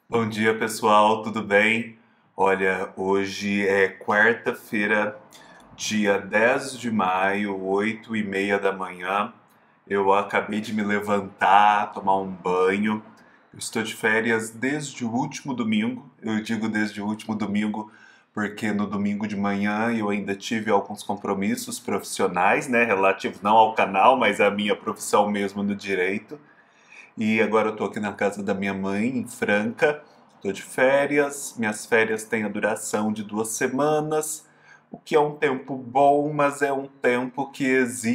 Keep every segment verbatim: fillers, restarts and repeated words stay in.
Bom dia, pessoal, tudo bem? Olha, hoje é quarta-feira, dia dez de maio, oito e meia da manhã. Eu acabei de me levantar, tomar um banho. Eu estou de férias desde o último domingo. Eu digo desde o último domingo porque no domingo de manhã eu ainda tive alguns compromissos profissionais, né, relativos não ao canal, mas à minha profissão mesmo no direito. E agora eu tô aqui na casa da minha mãe, em Franca. Tô de férias. Minhas férias têm a duração de duas semanas, o que é um tempo bom, mas é um tempo que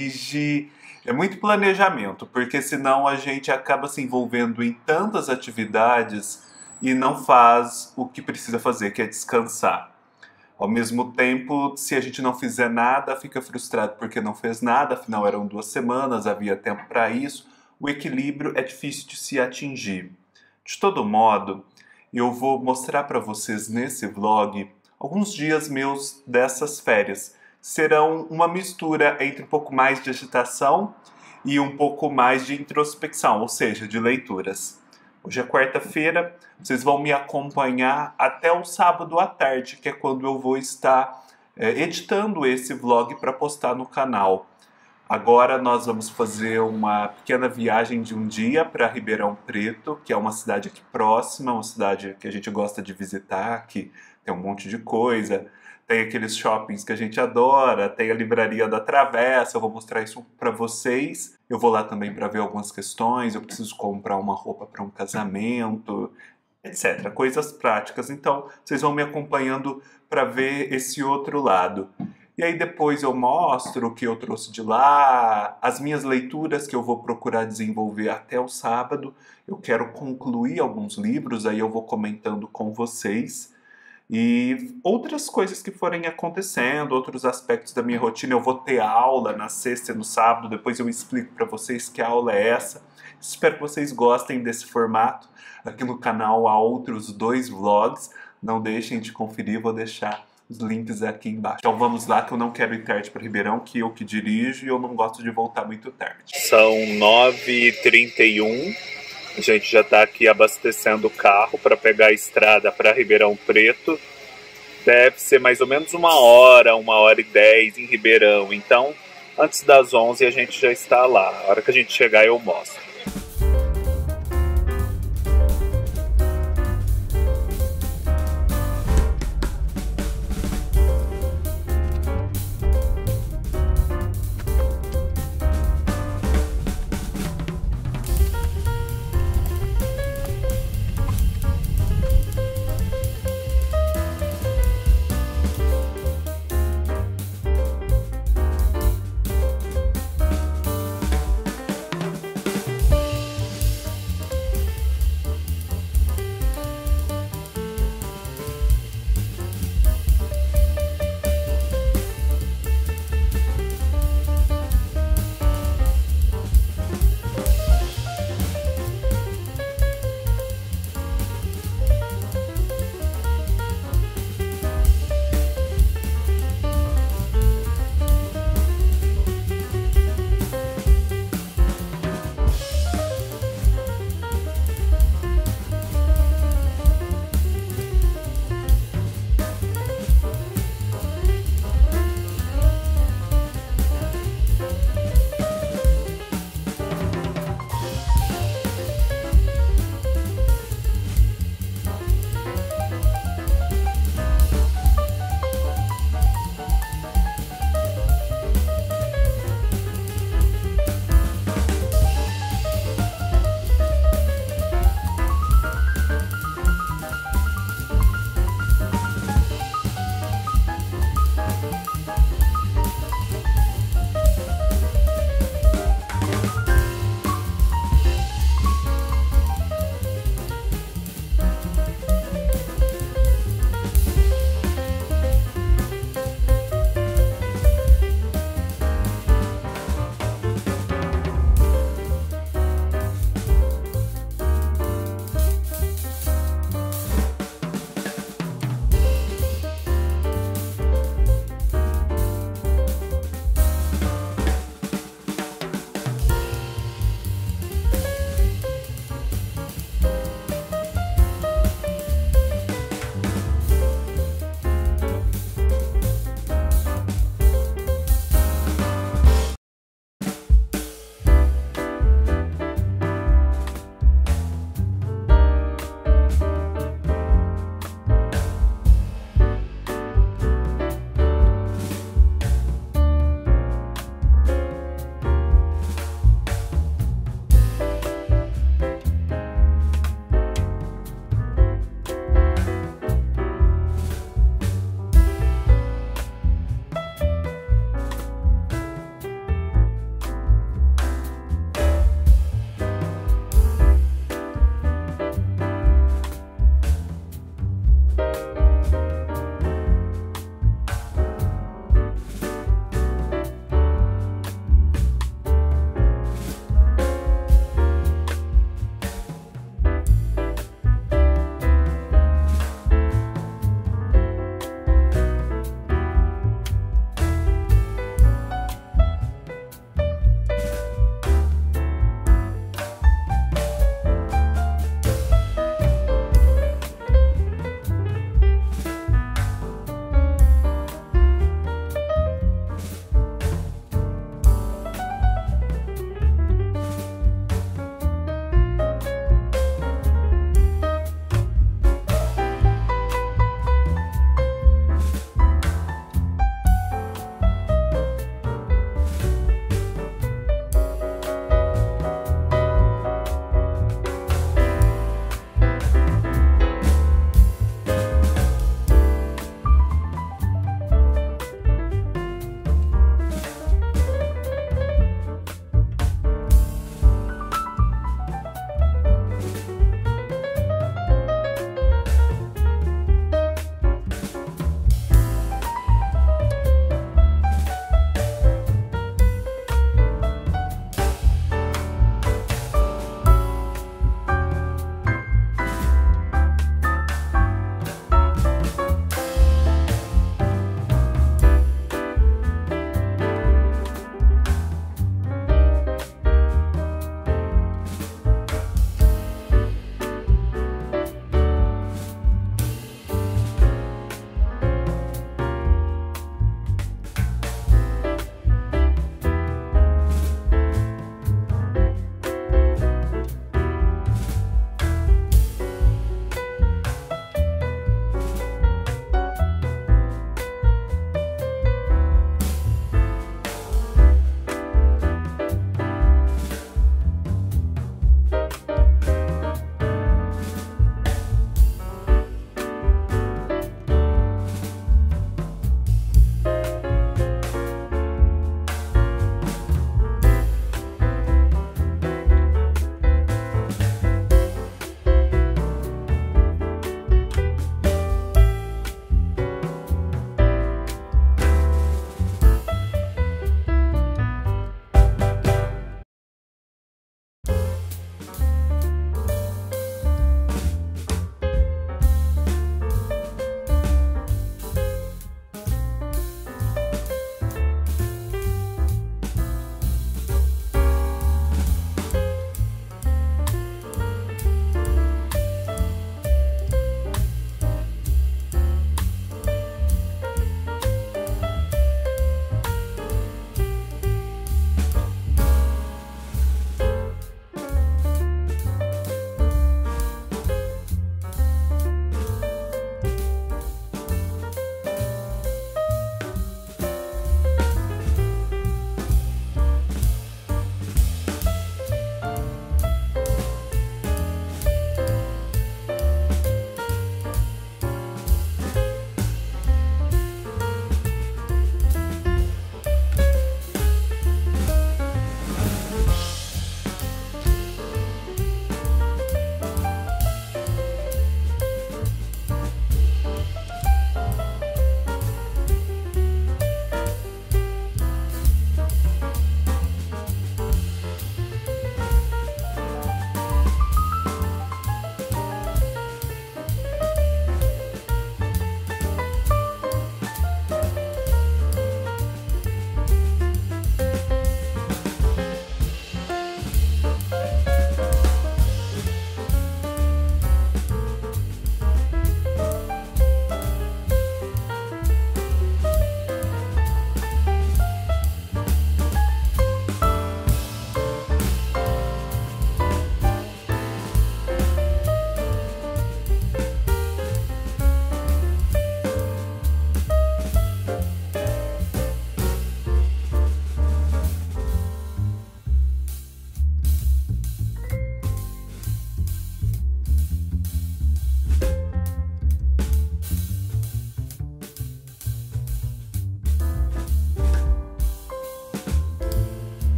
exige é muito planejamento, porque senão a gente acaba se envolvendo em tantas atividades e não faz o que precisa fazer, que é descansar. Ao mesmo tempo, se a gente não fizer nada, fica frustrado porque não fez nada, afinal eram duas semanas, havia tempo para isso. O equilíbrio é difícil de se atingir. De todo modo, eu vou mostrar para vocês nesse vlog alguns dias meus dessas férias. Serão uma mistura entre um pouco mais de agitação e um pouco mais de introspecção, ou seja, de leituras. Hoje é quarta-feira, vocês vão me acompanhar até o sábado à tarde, que é quando eu vou estar é, editando esse vlog para postar no canal. Agora nós vamos fazer uma pequena viagem de um dia para Ribeirão Preto, que é uma cidade aqui próxima, uma cidade que a gente gosta de visitar, que tem um monte de coisa. Tem aqueles shoppings que a gente adora, tem a livraria da Travessa, eu vou mostrar isso para vocês. Eu vou lá também para ver algumas questões, eu preciso comprar uma roupa para um casamento, etcétera. Coisas práticas. Então, vocês vão me acompanhando para ver esse outro lado. E aí depois eu mostro o que eu trouxe de lá, as minhas leituras que eu vou procurar desenvolver até o sábado. Eu quero concluir alguns livros, aí eu vou comentando com vocês. E outras coisas que forem acontecendo, outros aspectos da minha rotina. Eu vou ter aula na sexta e no sábado, depois eu explico para vocês que aula é essa. Espero que vocês gostem desse formato. Aqui no canal há outros dois vlogs, não deixem de conferir, vou deixar os links aqui embaixo. Então vamos lá, que eu não quero ir tarde para Ribeirão, que eu que dirijo e eu não gosto de voltar muito tarde. São nove e trinta e um. A gente já está aqui abastecendo o carro para pegar a estrada para Ribeirão Preto. Deve ser mais ou menos uma hora, uma hora e dez em Ribeirão. Então, antes das onze a gente já está lá. A hora que a gente chegar eu mostro.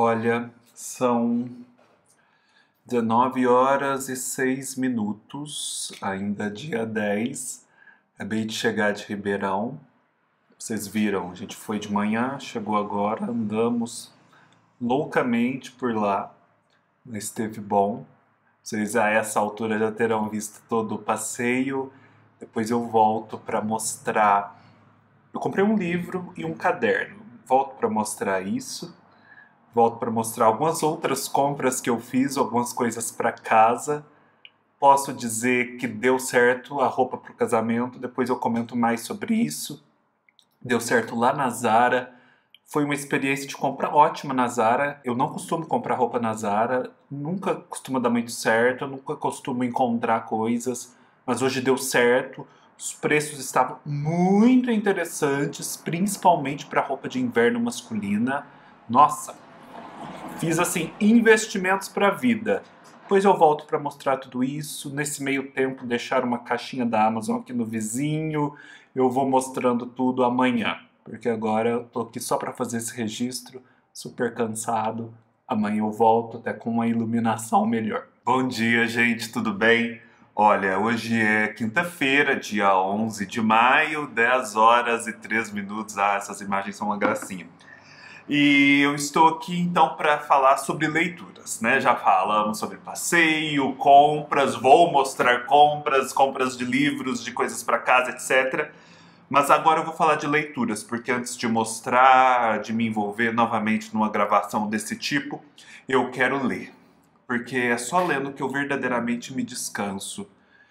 Olha, são dezenove horas e seis minutos, ainda dia dez. Acabei de chegar de Ribeirão. Vocês viram, a gente foi de manhã, chegou agora, andamos loucamente por lá, mas esteve bom. Vocês a essa altura já terão visto todo o passeio. Depois eu volto para mostrar. Eu comprei um livro e um caderno. Volto para mostrar isso. Volto para mostrar algumas outras compras que eu fiz, algumas coisas para casa. Posso dizer que deu certo a roupa para o casamento. Depois eu comento mais sobre isso. Deu certo lá na Zara. Foi uma experiência de compra ótima na Zara. Eu não costumo comprar roupa na Zara. Nunca costuma dar muito certo. Eu nunca costumo encontrar coisas. Mas hoje deu certo. Os preços estavam muito interessantes, principalmente para roupa de inverno masculina. Nossa, fiz assim investimentos para a vida. Depois eu volto para mostrar tudo isso. Nesse meio tempo, deixar uma caixinha da Amazon aqui no vizinho. Eu vou mostrando tudo amanhã, porque agora eu tô aqui só para fazer esse registro, super cansado. Amanhã eu volto até com uma iluminação melhor. Bom dia, gente, tudo bem? Olha, hoje é quinta-feira, dia onze de maio, dez horas e três minutos. Ah, essas imagens são uma gracinha. E eu estou aqui então para falar sobre leituras, né? Já falamos sobre passeio, compras, vou mostrar compras, compras de livros, de coisas para casa, etcétera. Mas agora eu vou falar de leituras, porque antes de mostrar, de me envolver novamente numa gravação desse tipo, eu quero ler. Porque é só lendo que eu verdadeiramente me descanso.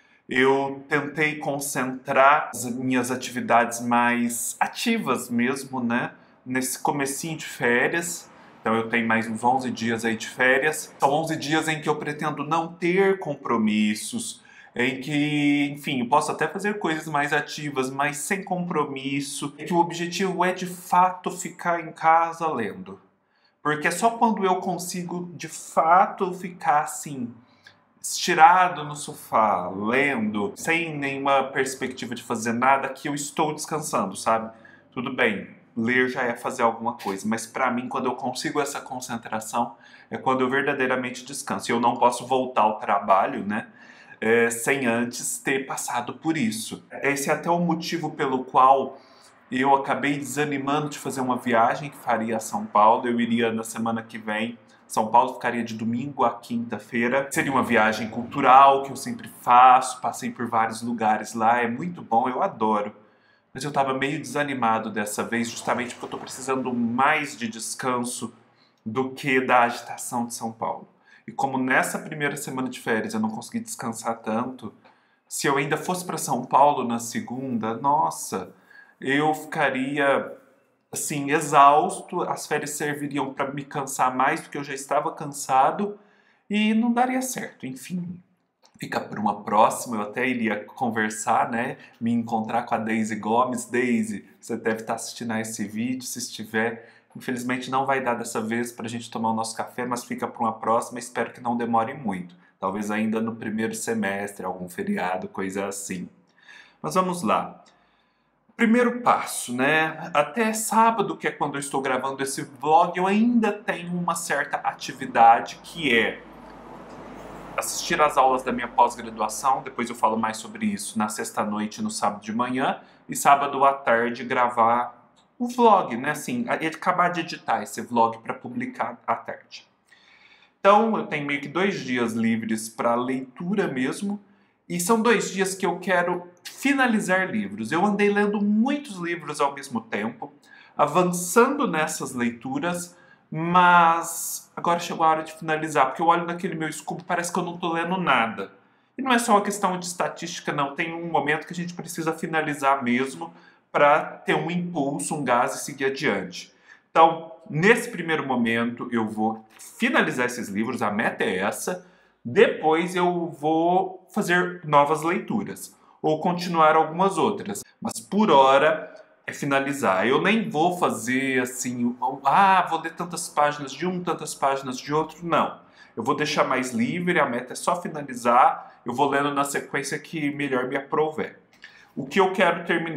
Eu tentei concentrar as minhas atividades mais ativas mesmo, né? Nesse comecinho de férias. Então eu tenho mais uns onze dias aí de férias. São onze dias em que eu pretendo não ter compromissos, em que, enfim, eu posso até fazer coisas mais ativas, mas sem compromisso. E que o objetivo é de fato ficar em casa lendo. Porque é só quando eu consigo de fato ficar assim, estirado no sofá, lendo, sem nenhuma perspectiva de fazer nada, que eu estou descansando, sabe? Tudo bem, ler já é fazer alguma coisa, mas pra mim, quando eu consigo essa concentração, é quando eu verdadeiramente descanso. E eu não posso voltar ao trabalho, né? É, sem antes ter passado por isso. Esse é até o motivo pelo qual eu acabei desanimando de fazer uma viagem que faria a São Paulo. Eu iria na semana que vem. São Paulo ficaria de domingo a quinta-feira. Seria uma viagem cultural que eu sempre faço. Passei por vários lugares lá. É muito bom, eu adoro. Mas eu estava meio desanimado dessa vez, justamente porque eu estou precisando mais de descanso do que da agitação de São Paulo. E como nessa primeira semana de férias eu não consegui descansar tanto, se eu ainda fosse para São Paulo na segunda, nossa, eu ficaria assim, exausto, as férias serviriam para me cansar mais do que eu já estava cansado e não daria certo, enfim. Fica para uma próxima, eu até iria conversar, né, me encontrar com a Daisy Gomes. Daisy, você deve estar assistindo a esse vídeo, se estiver. Infelizmente não vai dar dessa vez para a gente tomar o nosso café, mas fica para uma próxima, espero que não demore muito. Talvez ainda no primeiro semestre, algum feriado, coisa assim. Mas vamos lá. Primeiro passo, né? Até sábado, que é quando eu estou gravando esse vlog, eu ainda tenho uma certa atividade que é assistir às aulas da minha pós-graduação. Depois eu falo mais sobre isso na sexta-noite e no sábado de manhã. E sábado à tarde gravar o vlog, né? Assim, acabar de editar esse vlog para publicar à tarde. Então eu tenho meio que dois dias livres para leitura mesmo. E são dois dias que eu quero finalizar livros. Eu andei lendo muitos livros ao mesmo tempo, avançando nessas leituras, mas agora chegou a hora de finalizar, porque eu olho naquele meu escudo e parece que eu não estou lendo nada. E não é só uma questão de estatística, não. Tem um momento que a gente precisa finalizar mesmo para ter um impulso, um gás e seguir adiante. Então, nesse primeiro momento, eu vou finalizar esses livros, a meta é essa. Depois eu vou fazer novas leituras, ou continuar algumas outras. Mas por hora é finalizar. Eu nem vou fazer assim, ah, vou ler tantas páginas de um, tantas páginas de outro, não. Eu vou deixar mais livre, a meta é só finalizar, eu vou lendo na sequência que melhor me aprouver. O que eu quero terminar?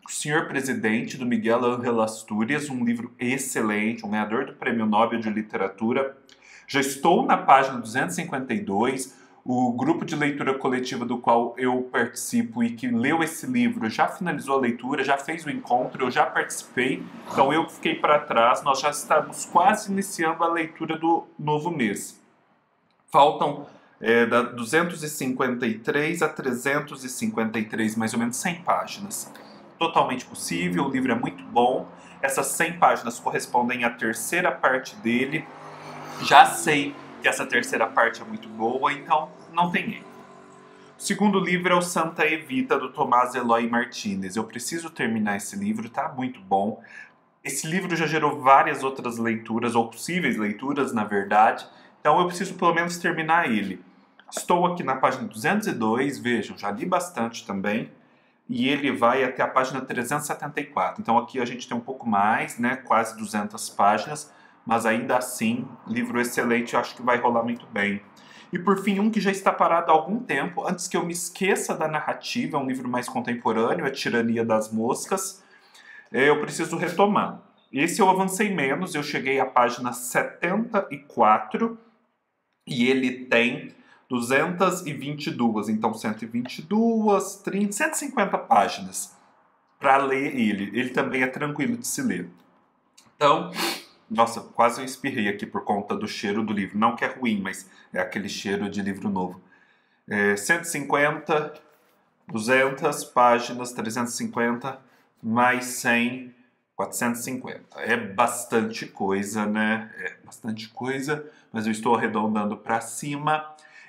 O Senhor Presidente, do Miguel Ángel Astúrias, um livro excelente, um ganhador do Prêmio Nobel de Literatura. Já estou na página duzentos e cinquenta e dois, o grupo de leitura coletiva do qual eu participo e que leu esse livro já finalizou a leitura, já fez o encontro, eu já participei, então eu fiquei para trás, nós já estamos quase iniciando a leitura do novo mês. Faltam é, da duzentos e cinquenta e três a trezentos e cinquenta e três, mais ou menos cem páginas. Totalmente possível, o livro é muito bom, essas cem páginas correspondem à terceira parte dele. Já sei que essa terceira parte é muito boa, então não tem erro. O segundo livro é o Santa Evita, do Tomás Eloy Martínez. Eu preciso terminar esse livro, tá muito bom. Esse livro já gerou várias outras leituras, ou possíveis leituras, na verdade. Então eu preciso pelo menos terminar ele. Estou aqui na página duzentos e dois, vejam, já li bastante também. E ele vai até a página trezentos e setenta e quatro. Então aqui a gente tem um pouco mais, né, quase duzentas páginas. Mas ainda assim, livro excelente, eu acho que vai rolar muito bem. E por fim, um que já está parado há algum tempo, antes que eu me esqueça da narrativa, é um livro mais contemporâneo, A Tirania das Moscas, eu preciso retomar. Esse eu avancei menos, eu cheguei à página setenta e quatro, e ele tem duzentas e vinte e duas, então cento e vinte e duas, trinta, cento e cinquenta páginas para ler ele. Ele também é tranquilo de se ler. Então... Nossa, quase eu espirrei aqui por conta do cheiro do livro. Não que é ruim, mas é aquele cheiro de livro novo. É, cento e cinquenta, duzentas páginas, trezentos e cinquenta, mais cem, quatrocentos e cinquenta. É bastante coisa, né? É bastante coisa, mas eu estou arredondando para cima.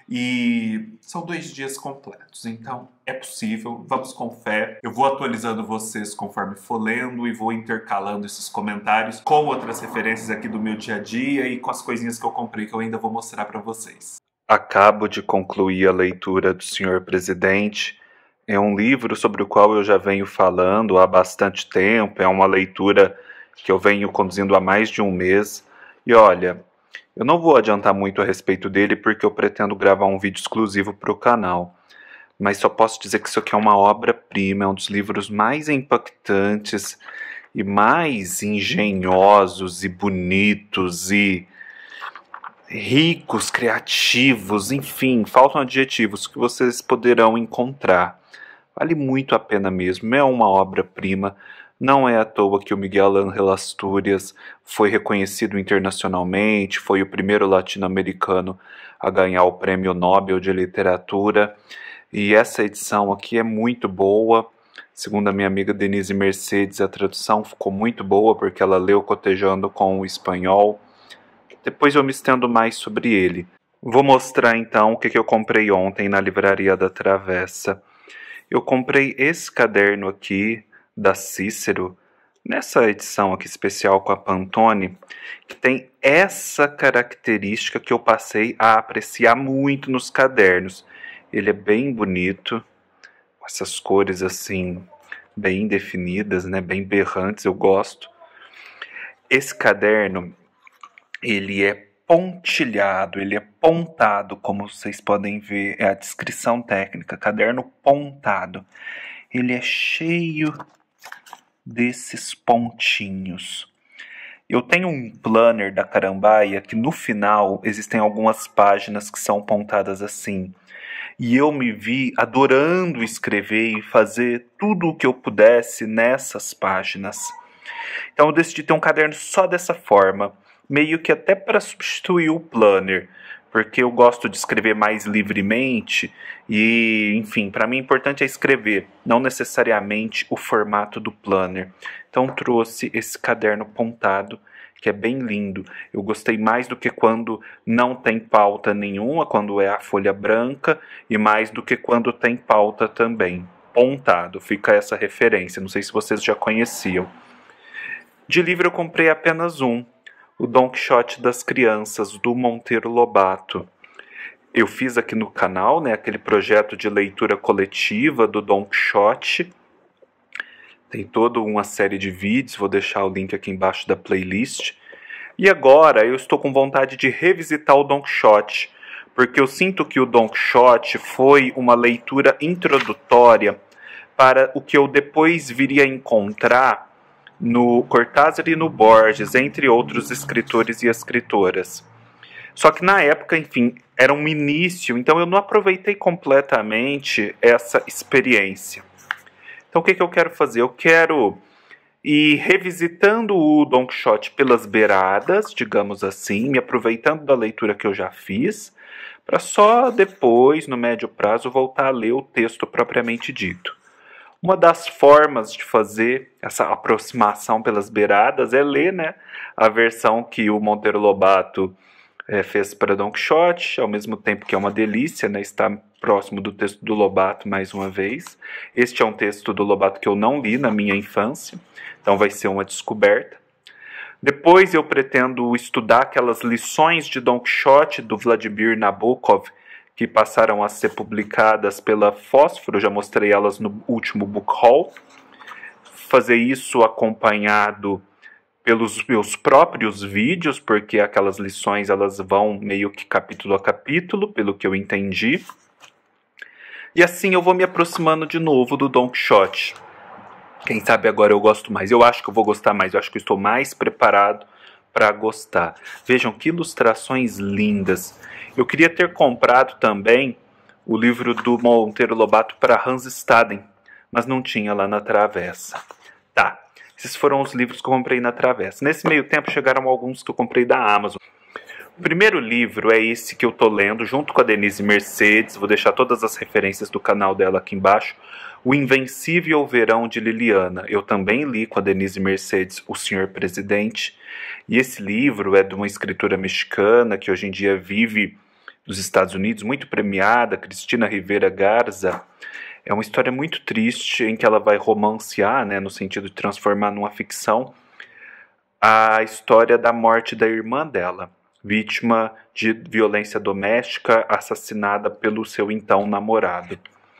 E são dois dias completos, então é possível, vamos com fé. Eu vou atualizando vocês conforme for lendo e vou intercalando esses comentários com outras referências aqui do meu dia a dia e com as coisinhas que eu comprei que eu ainda vou mostrar para vocês. Acabo de concluir a leitura do Senhor Presidente. É um livro sobre o qual eu já venho falando há bastante tempo, é uma leitura que eu venho conduzindo há mais de um mês. E olha... Eu não vou adiantar muito a respeito dele porque eu pretendo gravar um vídeo exclusivo para o canal. Mas só posso dizer que isso aqui é uma obra-prima, é um dos livros mais impactantes e mais engenhosos e bonitos e ricos, criativos, enfim, faltam adjetivos que vocês poderão encontrar. Vale muito a pena mesmo, é uma obra-prima. Não é à toa que o Miguel Ángel Astúrias foi reconhecido internacionalmente, foi o primeiro latino-americano a ganhar o Prêmio Nobel de Literatura. E essa edição aqui é muito boa. Segundo a minha amiga Denise Mercedes, a tradução ficou muito boa porque ela leu cotejando com o espanhol. Depois eu me estendo mais sobre ele. Vou mostrar então o que eu comprei ontem na Livraria da Travessa. Eu comprei esse caderno aqui, da Cícero, nessa edição aqui especial com a Pantone, que tem essa característica que eu passei a apreciar muito nos cadernos. Ele é bem bonito, com essas cores assim, bem definidas, né, bem berrantes, eu gosto. Esse caderno, ele é pontilhado, ele é pontado, como vocês podem ver, é a descrição técnica, caderno pontado. Ele é cheio desses pontinhos. Eu tenho um planner da Carambaia que no final existem algumas páginas que são pontadas assim. E eu me vi adorando escrever e fazer tudo o que eu pudesse nessas páginas. Então eu decidi ter um caderno só dessa forma, meio que até para substituir o planner, porque eu gosto de escrever mais livremente e, enfim, para mim o importante é escrever, não necessariamente o formato do planner. Então trouxe esse caderno pontado, que é bem lindo. Eu gostei mais do que quando não tem pauta nenhuma, quando é a folha branca, e mais do que quando tem pauta também. Pontado, fica essa referência, não sei se vocês já conheciam. De livro eu comprei apenas um, o Don Quixote das Crianças, do Monteiro Lobato. Eu fiz aqui no canal, né, aquele projeto de leitura coletiva do Don Quixote. Tem toda uma série de vídeos, vou deixar o link aqui embaixo da playlist. E agora eu estou com vontade de revisitar o Don Quixote, porque eu sinto que o Don Quixote foi uma leitura introdutória para o que eu depois viria a encontrar no Cortázar e no Borges, entre outros escritores e escritoras. Só que na época, enfim, era um início, então eu não aproveitei completamente essa experiência. Então o que, que eu quero fazer? Eu quero ir revisitando o Don Quixote pelas beiradas, digamos assim, me aproveitando da leitura que eu já fiz, para só depois, no médio prazo, voltar a ler o texto propriamente dito. Uma das formas de fazer essa aproximação pelas beiradas é ler, né, a versão que o Monteiro Lobato é, fez para Don Quixote, ao mesmo tempo que é uma delícia, né, estar próximo do texto do Lobato mais uma vez. Este é um texto do Lobato que eu não li na minha infância, então vai ser uma descoberta. Depois eu pretendo estudar aquelas lições de Don Quixote do Vladimir Nabokov, que passaram a ser publicadas pela Fósforo, já mostrei elas no último book haul. Fazer isso acompanhado pelos meus próprios vídeos, porque aquelas lições elas vão meio que capítulo a capítulo, pelo que eu entendi. E assim eu vou me aproximando de novo do Don Quixote. Quem sabe agora eu gosto mais. Eu acho que eu vou gostar mais. Eu acho que eu estou mais preparado para gostar. Vejam que ilustrações lindas. Eu queria ter comprado também o livro do Monteiro Lobato para Hans Staden, mas não tinha lá na Travessa. Tá, esses foram os livros que eu comprei na Travessa. Nesse meio tempo chegaram alguns que eu comprei da Amazon. O primeiro livro é esse que eu tô lendo, junto com a Denise Mercedes. Vou deixar todas as referências do canal dela aqui embaixo. O Invencível Verão de Liliana. Eu também li com a Denise Mercedes O Senhor Presidente. E esse livro é de uma escritora mexicana que hoje em dia vive nos Estados Unidos, muito premiada, Cristina Rivera Garza. É uma história muito triste em que ela vai romancear, né, no sentido de transformar numa ficção, a história da morte da irmã dela, vítima de violência doméstica, assassinada pelo seu então namorado.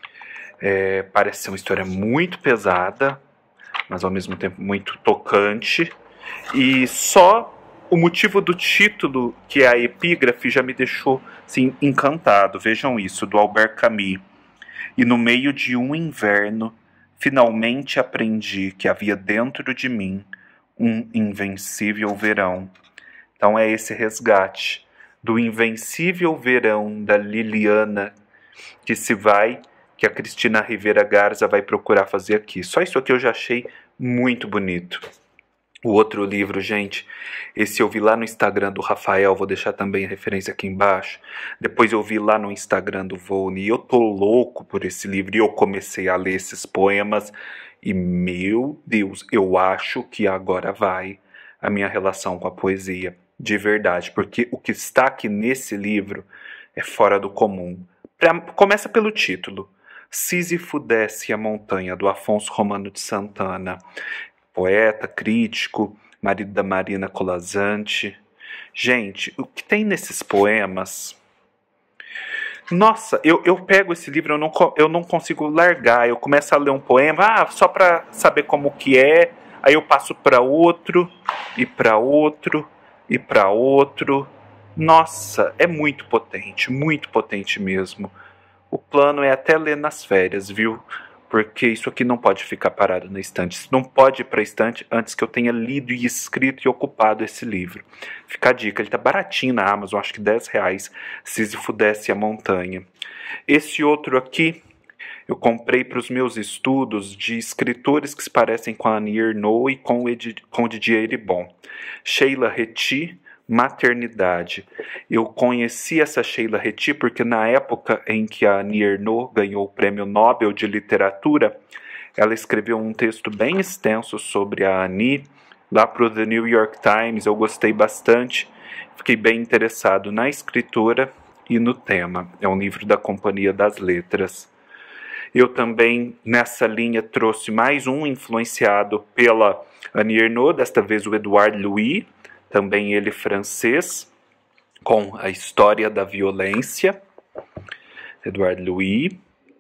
É, parece ser uma história muito pesada, mas ao mesmo tempo muito tocante, e só o motivo do título, que é a epígrafe, já me deixou assim, encantado. Vejam isso, do Albert Camus. E no meio de um inverno, finalmente aprendi que havia dentro de mim um invencível verão. Então é esse resgate do invencível verão da Liliana que se vai, que a Cristina Rivera Garza vai procurar fazer aqui. Só isso aqui eu já achei muito bonito. O outro livro, gente, esse eu vi lá no Instagram do Rafael, vou deixar também a referência aqui embaixo. Depois eu vi lá no Instagram do Volney, e eu tô louco por esse livro, e eu comecei a ler esses poemas, e meu Deus, eu acho que agora vai a minha relação com a poesia, de verdade, porque o que está aqui nesse livro é fora do comum. Pra, começa pelo título, Sísifo desce a montanha, do Afonso Romano de Santana. Poeta, crítico, marido da Marina Colasanti. Gente, o que tem nesses poemas... Nossa, eu, eu pego esse livro, eu não, eu não consigo largar. Eu começo a ler um poema, ah, só para saber como que é. Aí eu passo para outro, e para outro, e para outro. Nossa, é muito potente, muito potente mesmo. O plano é até ler nas férias, viu? Porque isso aqui não pode ficar parado na estante. Isso não pode ir para a estante antes que eu tenha lido e escrito e ocupado esse livro. Fica a dica, ele está baratinho na Amazon, acho que dez reais, Sísifo desce a montanha. Esse outro aqui, eu comprei para os meus estudos de escritores que se parecem com a Annie Ernaux e com o, Edi, com o Didier Eribon. Sheila Reti, Maternidade. Eu conheci essa Sheila Reti porque na época em que a Annie Ernaux ganhou o Prêmio Nobel de Literatura, ela escreveu um texto bem extenso sobre a Annie, lá para o The New York Times. Eu gostei bastante, fiquei bem interessado na escritora e no tema. É um livro da Companhia das Letras. Eu também, nessa linha, trouxe mais um influenciado pela Annie Ernaux, desta vez o Edouard Louis, também ele francês, com a história da violência, Edouard Louis.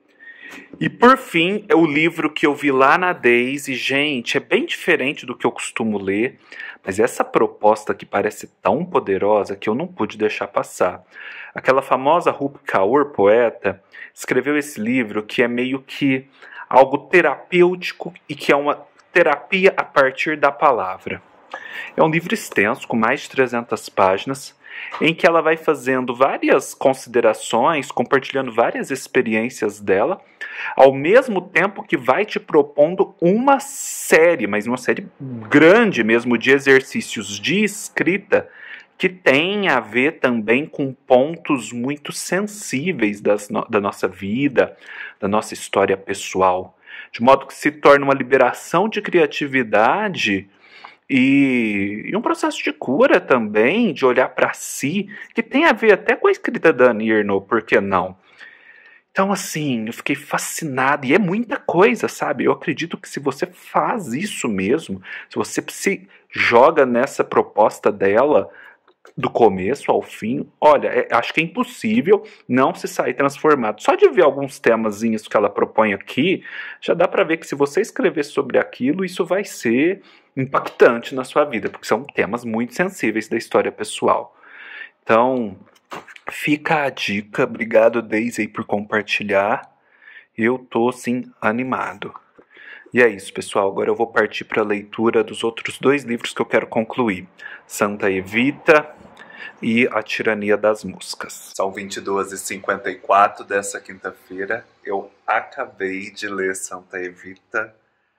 E por fim, é o livro que eu vi lá na Daisy. Gente, é bem diferente do que eu costumo ler, mas essa proposta que parece tão poderosa que eu não pude deixar passar. Aquela famosa Rupi Kaur, poeta, escreveu esse livro que é meio que algo terapêutico e que é uma terapia a partir da palavra. É um livro extenso, com mais de trezentas páginas, em que ela vai fazendo várias considerações, compartilhando várias experiências dela, ao mesmo tempo que vai te propondo uma série, mas uma série grande mesmo, de exercícios de escrita que tem a ver também com pontos muito sensíveis das no- da nossa vida, da nossa história pessoal, de modo que se torna uma liberação de criatividade e, e um processo de cura também, de olhar para si, que tem a ver até com a escrita da Annie Ernaux, por que não? Então, assim, eu fiquei fascinado, e é muita coisa, sabe? Eu acredito que se você faz isso mesmo, se você se joga nessa proposta dela, do começo ao fim, olha, é- acho que é impossível não se sair transformado. Só de ver alguns temazinhos que ela propõe aqui, já dá para ver que se você escrever sobre aquilo, isso vai ser impactante na sua vida, porque são temas muito sensíveis da história pessoal. Então, fica a dica. Obrigado, Daisy, por compartilhar. Eu tô, sim, animado. E é isso, pessoal. Agora eu vou partir para a leitura dos outros dois livros que eu quero concluir. Santa Evita e A Tirania das Moscas. São vinte e duas e cinquenta e quatro dessa quinta-feira. Eu acabei de ler Santa Evita.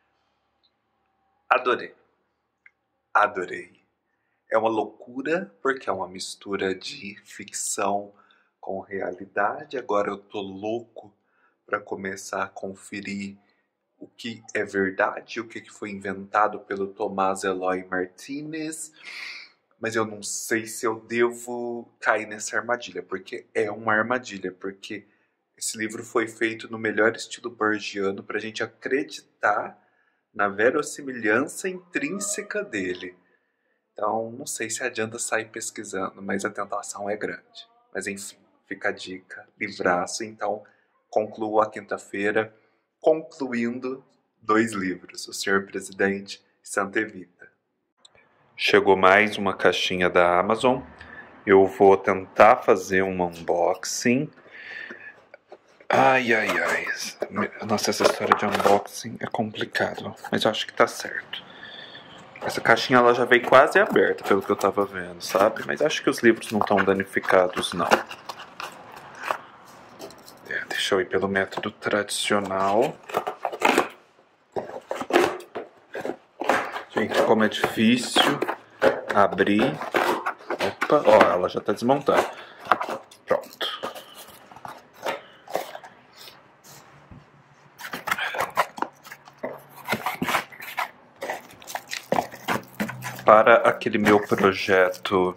Adorei. Adorei. É uma loucura, porque é uma mistura de ficção com realidade. Agora eu tô louco para começar a conferir o que é verdade, o que foi inventado pelo Tomás Eloy Martínez. Mas eu não sei se eu devo cair nessa armadilha, porque é uma armadilha, porque esse livro foi feito no melhor estilo borgiano para a gente acreditar na verossimilhança intrínseca dele. Então, não sei se adianta sair pesquisando, mas a tentação é grande. Mas enfim, fica a dica, livraço. Então, concluo a quinta-feira concluindo dois livros, O Senhor Presidente e Santa Evita. Chegou mais uma caixinha da Amazon. Eu vou tentar fazer um unboxing. Ai, ai, ai. Nossa, essa história de unboxing é complicado, mas eu acho que tá certo. Essa caixinha ela já veio quase aberta, pelo que eu tava vendo, sabe? Mas acho que os livros não estão danificados, não. É, deixa eu ir pelo método tradicional. Gente, como é difícil abrir. Opa, ó, ela já tá desmontando. Pronto. Para aquele meu projeto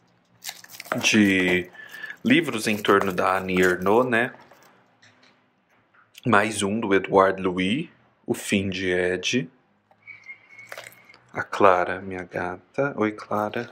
de livros em torno da Annie Ernaux, né? Mais um do Edouard Louis, O Fim de Ed. A Clara, minha gata. Oi, Clara.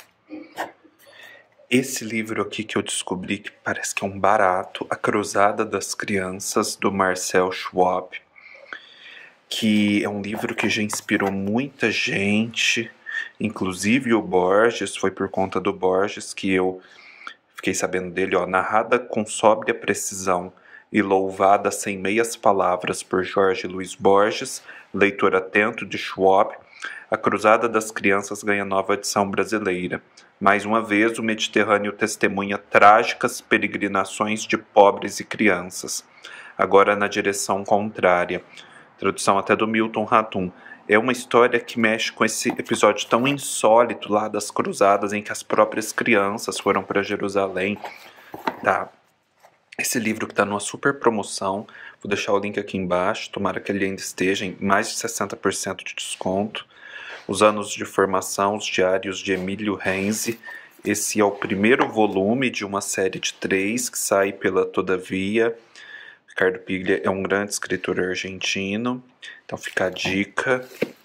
Esse livro aqui que eu descobri que parece que é um barato, A Cruzada das Crianças, do Marcel Schwab, que é um livro que já inspirou muita gente, inclusive o Borges. Foi por conta do Borges que eu fiquei sabendo dele, ó, narrada com sóbria precisão e louvada sem meias palavras por Jorge Luiz Borges, leitor atento de Schwab, A Cruzada das Crianças ganha nova edição brasileira. Mais uma vez, o Mediterrâneo testemunha trágicas peregrinações de pobres e crianças, agora na direção contrária. Tradução até do Milton Ratum. É uma história que mexe com esse episódio tão insólito lá das cruzadas, em que as próprias crianças foram para Jerusalém. Tá. Esse livro que está numa super promoção, vou deixar o link aqui embaixo, tomara que ele ainda esteja em mais de sessenta por cento de desconto. Os Anos de Formação, os Diários de Emílio Renzi. Esse é o primeiro volume de uma série de três que sai pela Todavia. Ricardo Piglia é um grande escritor argentino, então fica a dica.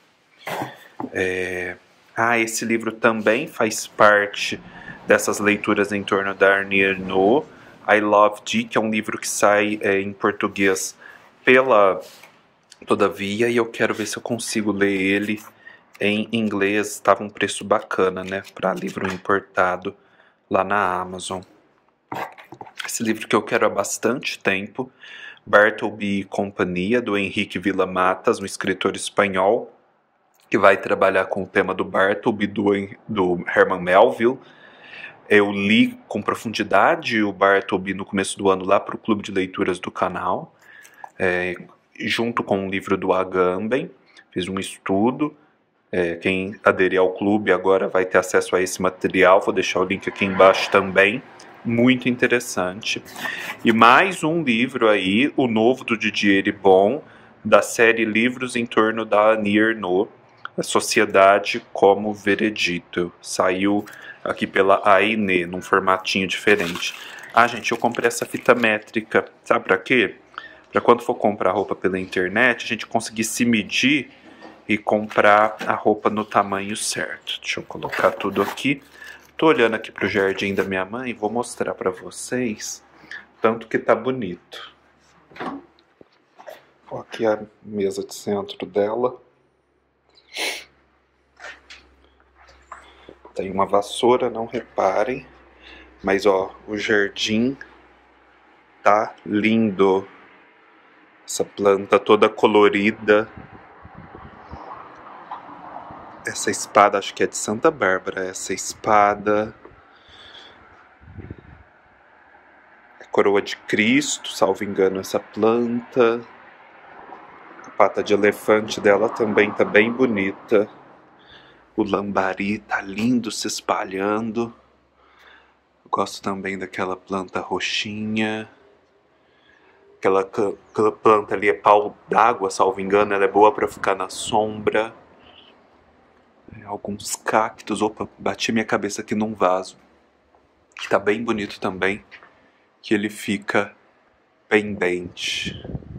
É... Ah, esse livro também faz parte dessas leituras em torno da Annie Ernaux. I Love Thee, que é um livro que sai é, em português pela Todavia, e eu quero ver se eu consigo ler ele em inglês. Estava um preço bacana, né, para livro importado lá na Amazon. Esse livro que eu quero há bastante tempo, Bartleby e Companhia, do Henrique Villa-Matas, um escritor espanhol, que vai trabalhar com o tema do Bartleby, do, do Herman Melville. Eu li com profundidade o Bartleby no começo do ano lá para o Clube de Leituras do canal, é, junto com um livro do Agamben. Fiz um estudo. É, quem aderir ao clube agora vai ter acesso a esse material. Vou deixar o link aqui embaixo também. Muito interessante. E mais um livro aí, o novo do Didier Eribon, da série Livros em torno da Annie Ernaux, A Sociedade como Veredito. Saiu aqui pela A e N, num formatinho diferente. Ah, gente, eu comprei essa fita métrica. Sabe pra quê? Pra quando for comprar roupa pela internet, a gente conseguir se medir e comprar a roupa no tamanho certo. Deixa eu colocar tudo aqui. Tô olhando aqui pro jardim da minha mãe e vou mostrar pra vocês tanto que tá bonito. Ó, aqui a mesa de centro dela. Tem uma vassoura, não reparem. Mas ó, o jardim tá lindo. Essa planta toda colorida. Essa espada, acho que é de Santa Bárbara, essa espada. É coroa de Cristo, salvo engano, essa planta. A pata de elefante dela também tá bem bonita. O lambari tá lindo se espalhando. Eu gosto também daquela planta roxinha. Aquela, aquela planta ali é pau d'água, salvo engano, ela é boa pra ficar na sombra. Alguns cactos. Opa, bati minha cabeça aqui num vaso, que tá bem bonito também, que ele fica pendente.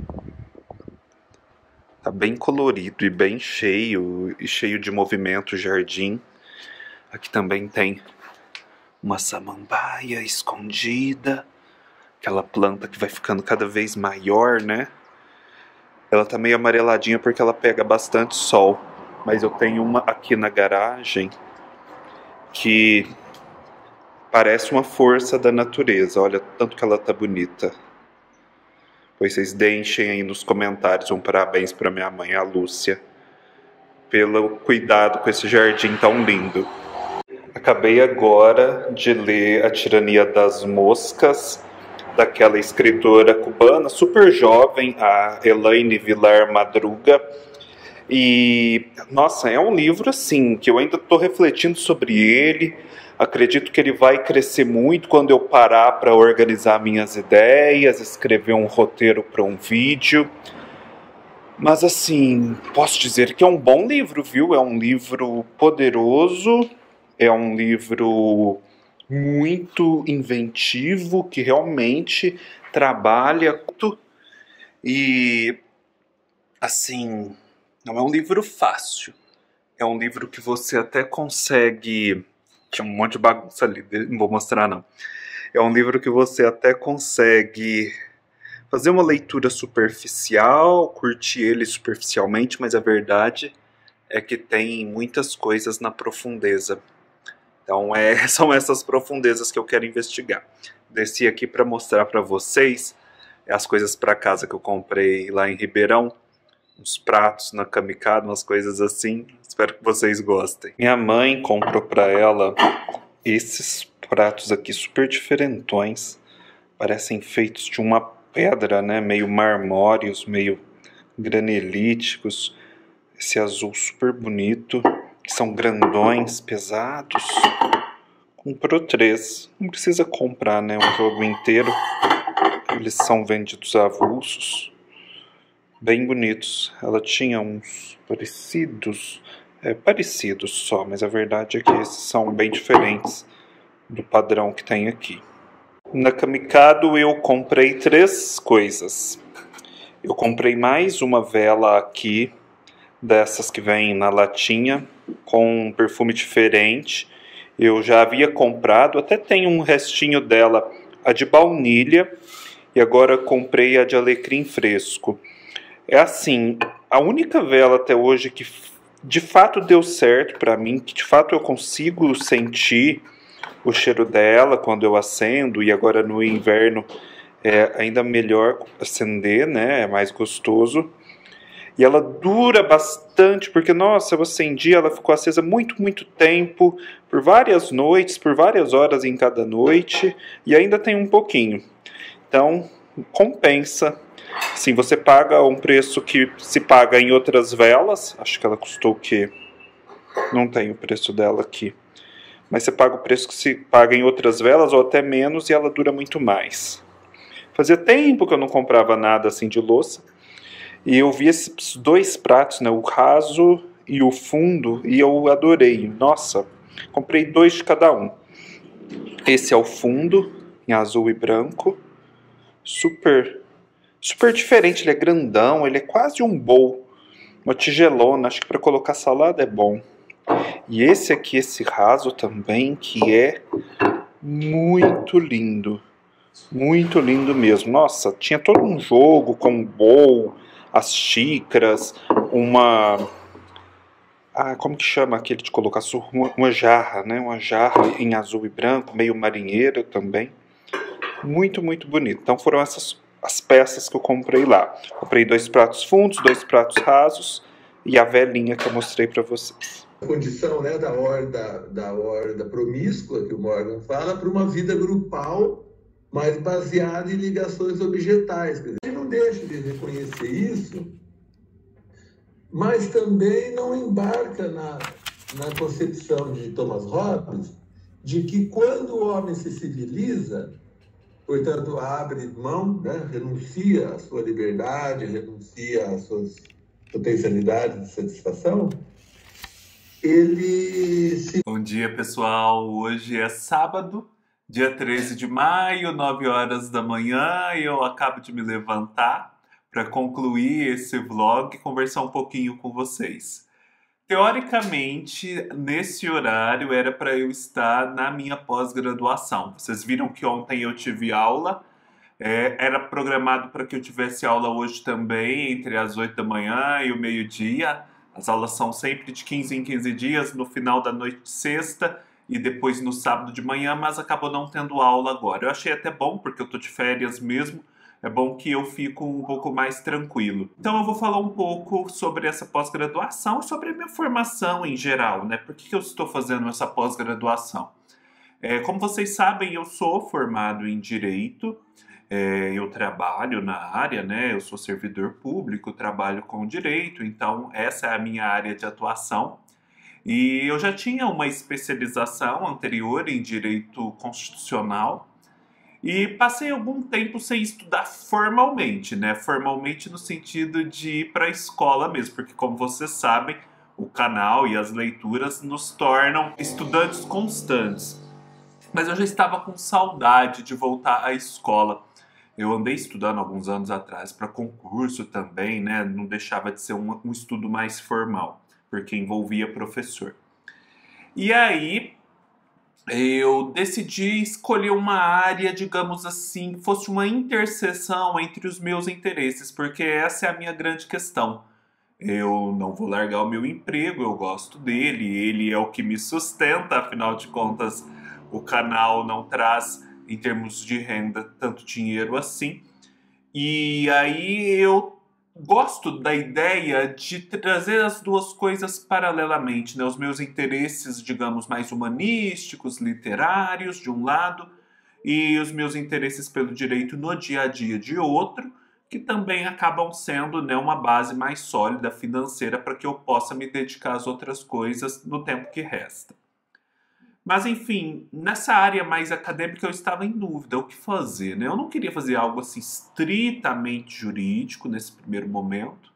Tá bem colorido e bem cheio, e cheio de movimento o jardim. Aqui também tem uma samambaia escondida, aquela planta que vai ficando cada vez maior, né? Ela tá meio amareladinha porque ela pega bastante sol. Mas eu tenho uma aqui na garagem que parece uma força da natureza. Olha, tanto que ela tá bonita. Pois vocês deixem aí nos comentários um parabéns para minha mãe, a Lúcia, pelo cuidado com esse jardim tão lindo. Acabei agora de ler A Tirania das Moscas, daquela escritora cubana, super jovem, a Elaine Villar Madruga. E, nossa, é um livro assim, que eu ainda estou refletindo sobre ele. Acredito que ele vai crescer muito quando eu parar para organizar minhas ideias, escrever um roteiro para um vídeo. Mas assim, posso dizer que é um bom livro, viu? É um livro poderoso, é um livro muito inventivo, que realmente trabalha. E, assim, não é um livro fácil. É um livro que você até consegue... Tinha um monte de bagunça ali, não vou mostrar não. É um livro que você até consegue fazer uma leitura superficial, curtir ele superficialmente, mas a verdade é que tem muitas coisas na profundeza. Então é, são essas profundezas que eu quero investigar. Desci aqui para mostrar para vocês as coisas para casa que eu comprei lá em Ribeirão. Uns pratos na Kamikado, umas coisas assim. Espero que vocês gostem. Minha mãe comprou para ela esses pratos aqui super diferentões. Parecem feitos de uma pedra, né? Meio marmóreos, meio granelíticos. Esse azul super bonito. Que são grandões, pesados. Comprou três. Não precisa comprar, né? Um jogo inteiro. Eles são vendidos avulsos. Bem bonitos. Ela tinha uns parecidos, é, parecidos só, mas a verdade é que esses são bem diferentes do padrão que tem aqui. Na Kamikado eu comprei três coisas. Eu comprei mais uma vela aqui, dessas que vem na latinha, com um perfume diferente. Eu já havia comprado, até tem um restinho dela, a de baunilha, e agora comprei a de alecrim fresco. É assim, a única vela até hoje que de fato deu certo para mim, que de fato eu consigo sentir o cheiro dela quando eu acendo, e agora no inverno é ainda melhor acender, né? É mais gostoso. E ela dura bastante, porque, nossa, eu acendi, ela ficou acesa muito, muito tempo, por várias noites, por várias horas em cada noite, e ainda tem um pouquinho. Então, compensa. Sim, você paga um preço que se paga em outras velas, acho que ela custou o quê? Não tem o preço dela aqui. Mas você paga o preço que se paga em outras velas, ou até menos, e ela dura muito mais. Fazia tempo que eu não comprava nada assim de louça. E eu vi esses dois pratos, né, o raso e o fundo, e eu adorei. Nossa, comprei dois de cada um. Esse é o fundo, em azul e branco. Super, super diferente, ele é grandão, ele é quase um bowl. Uma tigelona, acho que para colocar salada é bom. E esse aqui, esse raso também, que é muito lindo. Muito lindo mesmo. Nossa, tinha todo um jogo com o bowl, as xícaras, uma... Ah, como que chama aquele de colocar uma, uma jarra, né? Uma jarra em azul e branco, meio marinheiro também. Muito, muito bonito. Então foram essas as peças que eu comprei lá. Comprei dois pratos fundos, dois pratos rasos e a velinha que eu mostrei para vocês. A condição, né, da horda, da horda promíscua, que o Morgan fala, para uma vida grupal, mas baseada em ligações objetais. Ele não deixa de reconhecer isso, mas também não embarca na, na concepção de Thomas Hobbes de que quando o homem se civiliza, portanto, abre mão, né, renuncia à sua liberdade, renuncia às suas potencialidades de satisfação, ele se... Bom dia, pessoal. Hoje é sábado, dia treze de maio, nove horas da manhã, e eu acabo de me levantar para concluir esse vlog e conversar um pouquinho com vocês. Teoricamente, nesse horário era para eu estar na minha pós-graduação. Vocês viram que ontem eu tive aula, é, era programado para que eu tivesse aula hoje também, entre as oito da manhã e o meio-dia. As aulas são sempre de quinze em quinze dias, no final da noite de sexta e depois no sábado de manhã, mas acabou não tendo aula agora. Eu achei até bom, porque eu tô de férias mesmo, é bom que eu fico um pouco mais tranquilo. Então eu vou falar um pouco sobre essa pós-graduação e sobre a minha formação em geral, né? Por que eu estou fazendo essa pós-graduação? É, como vocês sabem, eu sou formado em Direito, é, eu trabalho na área, né? Eu sou servidor público, trabalho com Direito, então essa é a minha área de atuação. E eu já tinha uma especialização anterior em Direito Constitucional, e passei algum tempo sem estudar formalmente, né? Formalmente no sentido de ir para a escola mesmo, porque como vocês sabem, o canal e as leituras nos tornam estudantes constantes. Mas eu já estava com saudade de voltar à escola. Eu andei estudando alguns anos atrás para concurso também, né? Não deixava de ser um, um estudo mais formal, porque envolvia professor. E aí eu decidi escolher uma área, digamos assim, que fosse uma interseção entre os meus interesses, porque essa é a minha grande questão. Eu não vou largar o meu emprego, eu gosto dele, ele é o que me sustenta, afinal de contas, o canal não traz, em termos de renda, tanto dinheiro assim. E aí eu gosto da ideia de trazer as duas coisas paralelamente, né? Os meus interesses, digamos, mais humanísticos, literários, de um lado, e os meus interesses pelo direito no dia a dia de outro, que também acabam sendo, né, uma base mais sólida financeira para que eu possa me dedicar às outras coisas no tempo que resta. Mas, enfim, nessa área mais acadêmica eu estava em dúvida o que fazer, né? Eu não queria fazer algo assim estritamente jurídico nesse primeiro momento.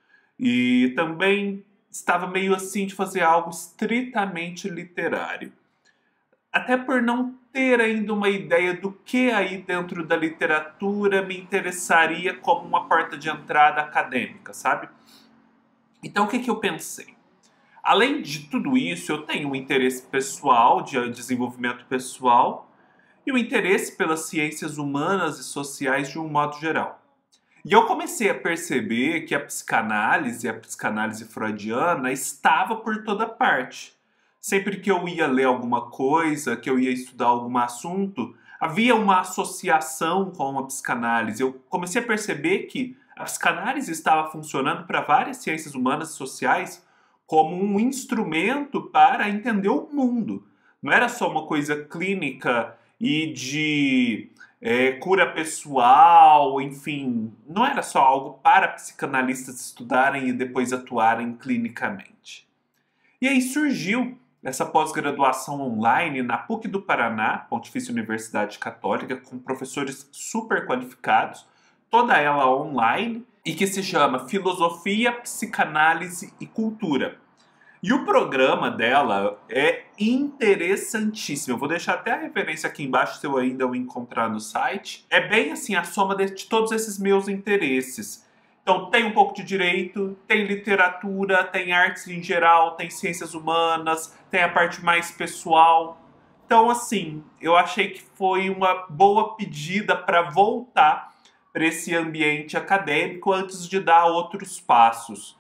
E também estava meio assim de fazer algo estritamente literário. Até por não ter ainda uma ideia do que aí dentro da literatura me interessaria como uma porta de entrada acadêmica, sabe? Então o que que eu pensei? Além de tudo isso, eu tenho um interesse pessoal, de desenvolvimento pessoal, e um interesse pelas ciências humanas e sociais de um modo geral. E eu comecei a perceber que a psicanálise, a psicanálise freudiana, estava por toda parte. Sempre que eu ia ler alguma coisa, que eu ia estudar algum assunto, havia uma associação com a psicanálise. Eu comecei a perceber que a psicanálise estava funcionando para várias ciências humanas e sociais como um instrumento para entender o mundo. Não era só uma coisa clínica e de é, cura pessoal, enfim, não era só algo para psicanalistas estudarem e depois atuarem clinicamente. E aí surgiu essa pós-graduação online na P U C do Paraná, Pontifícia Universidade Católica, com professores super qualificados, toda ela online, e que se chama Filosofia, Psicanálise e Cultura. E o programa dela é interessantíssimo. Eu vou deixar até a referência aqui embaixo se eu ainda o encontrar no site. É bem assim a soma de, de todos esses meus interesses. Então tem um pouco de direito, tem literatura, tem artes em geral, tem ciências humanas, tem a parte mais pessoal. Então assim, eu achei que foi uma boa pedida para voltar para esse ambiente acadêmico antes de dar outros passos.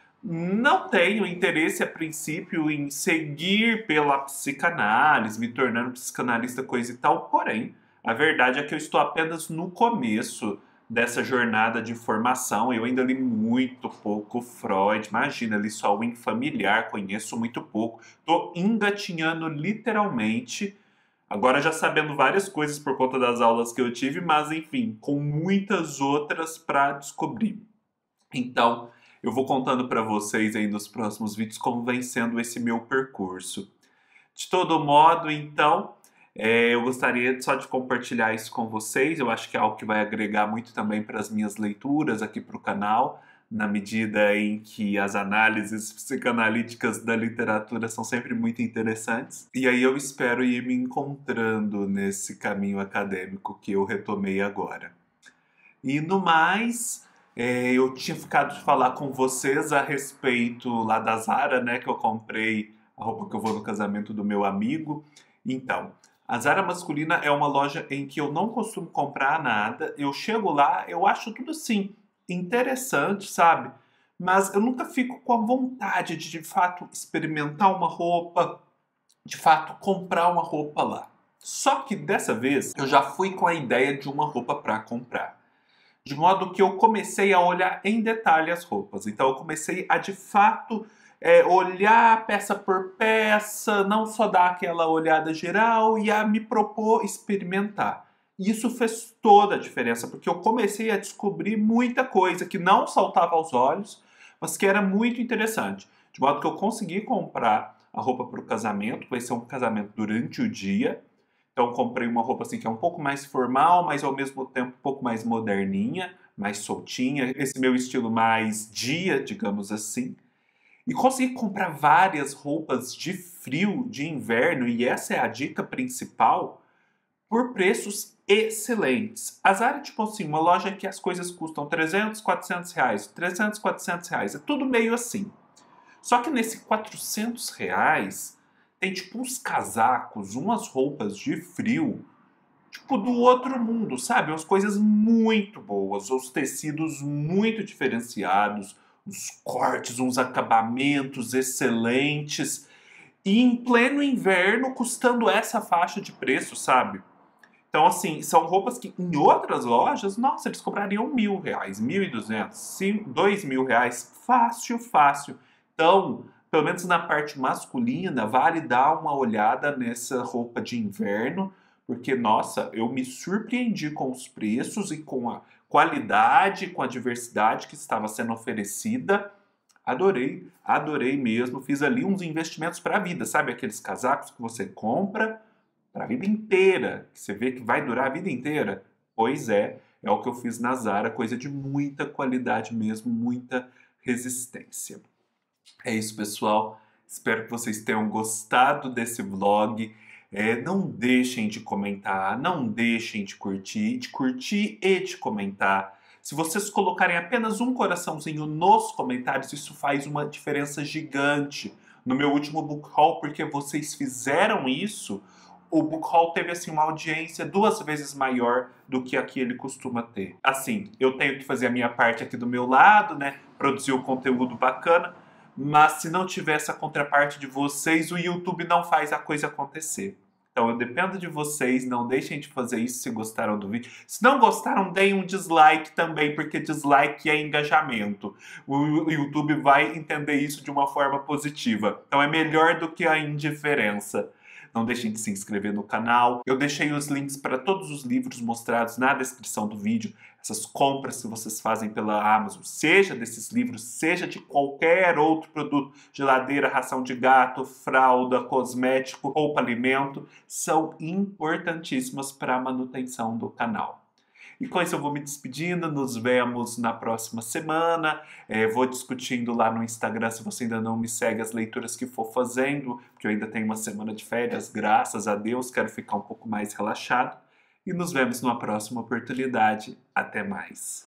Não tenho interesse a princípio em seguir pela psicanálise, me tornando psicanalista, coisa e tal, porém, a verdade é que eu estou apenas no começo dessa jornada de formação. Eu ainda li muito pouco Freud, imagina, li só o Infamiliar, conheço muito pouco, estou engatinhando literalmente, agora já sabendo várias coisas por conta das aulas que eu tive, mas enfim, com muitas outras para descobrir. Então, eu vou contando para vocês aí nos próximos vídeos como vem sendo esse meu percurso. De todo modo, então, é, eu gostaria só de compartilhar isso com vocês. Eu acho que é algo que vai agregar muito também para as minhas leituras aqui para o canal, na medida em que as análises psicanalíticas da literatura são sempre muito interessantes. E aí eu espero ir me encontrando nesse caminho acadêmico que eu retomei agora. E no mais, é, eu tinha ficado de falar com vocês a respeito lá da Zara, né, que eu comprei a roupa que eu vou no casamento do meu amigo. Então, a Zara masculina é uma loja em que eu não costumo comprar nada. Eu chego lá, eu acho tudo assim interessante, sabe? Mas eu nunca fico com a vontade de, de fato, experimentar uma roupa, de fato, comprar uma roupa lá. Só que dessa vez, eu já fui com a ideia de uma roupa para comprar. De modo que eu comecei a olhar em detalhe as roupas. Então eu comecei a, de fato, é, olhar peça por peça, não só dar aquela olhada geral e a me propor experimentar. E isso fez toda a diferença, porque eu comecei a descobrir muita coisa que não saltava aos olhos, mas que era muito interessante. De modo que eu consegui comprar a roupa para o casamento, vai ser um casamento durante o dia. Então comprei uma roupa assim que é um pouco mais formal, mas ao mesmo tempo um pouco mais moderninha, mais soltinha, esse meu estilo mais dia, digamos assim. E consegui comprar várias roupas de frio, de inverno, e essa é a dica principal, por preços excelentes. A Zara é tipo assim, uma loja que as coisas custam trezentos, quatrocentos reais, trezentos, quatrocentos reais, é tudo meio assim. Só que nesse quatrocentos reais tem tipo uns casacos, umas roupas de frio, tipo do outro mundo, sabe? Umas coisas muito boas, os tecidos muito diferenciados, uns cortes, uns acabamentos excelentes. E em pleno inverno, custando essa faixa de preço, sabe? Então, assim, são roupas que em outras lojas, nossa, eles cobrariam mil reais, mil e duzentos, dois mil reais, fácil, fácil. Então, pelo menos na parte masculina, vale dar uma olhada nessa roupa de inverno, porque, nossa, eu me surpreendi com os preços e com a qualidade, com a diversidade que estava sendo oferecida. Adorei, adorei mesmo. Fiz ali uns investimentos para a vida, sabe? Aqueles casacos que você compra para a vida inteira, que você vê que vai durar a vida inteira. Pois é, é o que eu fiz na Zara, coisa de muita qualidade mesmo, muita resistência. É isso, pessoal. Espero que vocês tenham gostado desse vlog. É, não deixem de comentar, não deixem de curtir, de curtir e de comentar. Se vocês colocarem apenas um coraçãozinho nos comentários, isso faz uma diferença gigante. No meu último book haul, porque vocês fizeram isso, o book haul teve assim uma audiência duas vezes maior do que a que ele costuma ter. Assim, eu tenho que fazer a minha parte aqui do meu lado, né? Produzir o conteúdo bacana. Mas se não tiver essa contraparte de vocês, o YouTube não faz a coisa acontecer. Então eu dependo de vocês, não deixem de fazer isso se gostaram do vídeo. Se não gostaram, deem um dislike também, porque dislike é engajamento. O YouTube vai entender isso de uma forma positiva. Então é melhor do que a indiferença. Não deixem de se inscrever no canal. Eu deixei os links para todos os livros mostrados na descrição do vídeo. Essas compras que vocês fazem pela Amazon, seja desses livros, seja de qualquer outro produto, geladeira, ração de gato, fralda, cosmético ou para alimento, são importantíssimas para a manutenção do canal. E com isso eu vou me despedindo, nos vemos na próxima semana, é, vou discutindo lá no Instagram, se você ainda não me segue, as leituras que for fazendo, porque eu ainda tenho uma semana de férias, graças a Deus, quero ficar um pouco mais relaxado, e nos vemos numa próxima oportunidade. Até mais!